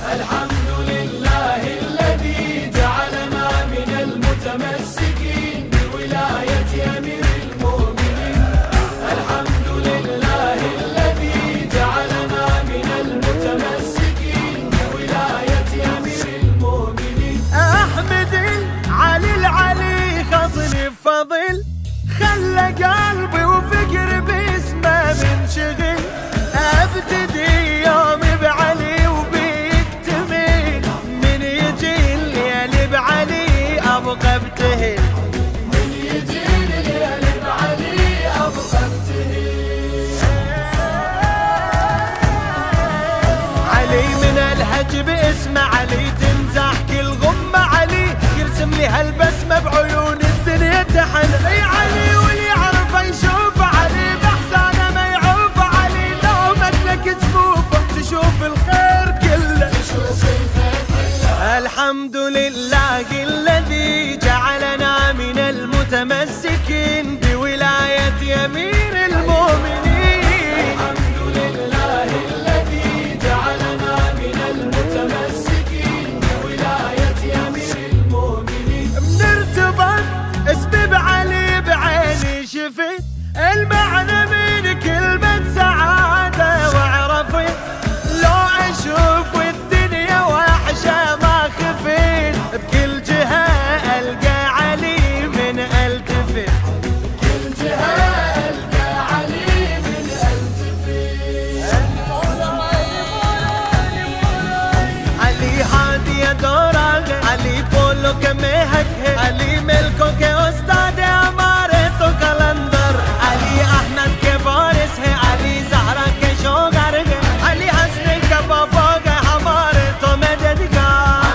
الحمد لله الذي جعلنا من المتمسكين بولاية أمير المؤمنين. الحمد لله الذي جعلنا من المتمسكين بولاية أمير المؤمنين. أحمد العلي العلي خصني بفضل، خلى قلبي وفكري باسمه منشغل. ابتدي يومي بعلي وبيكتمل، من يجي الليل بعلي ابقى ابتهل. من يجي الليل بعلي ابقى ابتهل. علي من الهج باسمه، علي تنزح كل غمه، علي يرسم لي هالبسمه بعيون الدنيا تحن. اي علي واللي يعرفه يشوفه، علي باحسانه ما يعوفه، علي لو مدلك جفوفه تشوف الخير كله. الحمد لله الذي جعلنا من المتمسكين بولاية أمير المؤمنين. الحمد لله الذي جعلنا من المتمسكين بولاية أمير المؤمنين. بنرتبط اسمي بعلي بعيني شفت المعنى من كلمة سعادة، وعرفت لو أشوف الدنيا وحشة ما خفت، بكل جهة ألقى علي من ألتفت. بكل جهة ألقى علي من ألتفت. علي هادي دوره، علي بولو كمهك، علي ملكو كأستاذ أمارته كالندر، علي أحمد كفارس، علي زهرة كشوغر، علي حسن كبابوغ حمارته مددقار.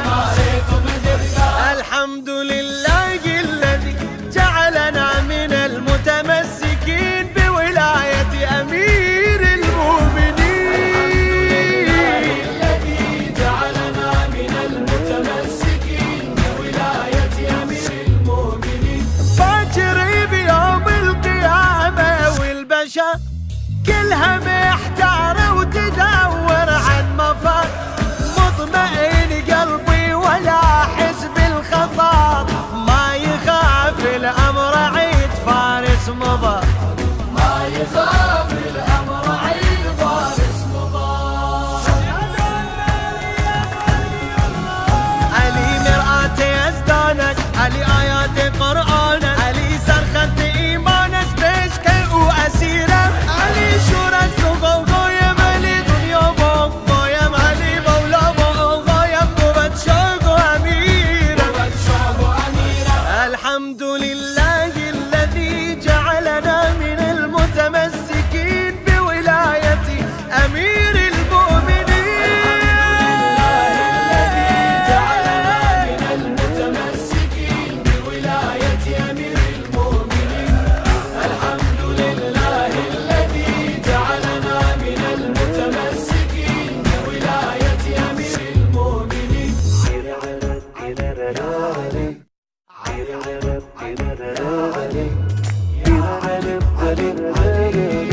الحمد لله الذي جعلنا من المتمسكين بولاية أمير المؤمنين. الذي جعلنا من المتمسكين بولاية أمير المؤمنين. باكر بيوم القيامة والبشر كلها محتارة وتدور عن مفر، مطمئن قلبي ولا أحس بالخطر، ما يخاف الأمر عيد فارس مضى. ما يخاف الأمر عيد فارس مضى. علي مرآتي أزدانك، علي آيات قرآنك، علي صرخة إيمانك بشكي وأسيرك، علي شورى السوق وغايم، علي دنيا فوق غايم، علي مولا فوق غايم، قوة شوق وأميرك. الحمد لله الذي جعلنا من المتمسكين بولاية أمير المؤمنين. الذي جعلنا من المتمسكين بولاية أمير المؤمنين. الحمد لله الذي جعلنا من المتمسكين بولاية أمير المؤمنين. علي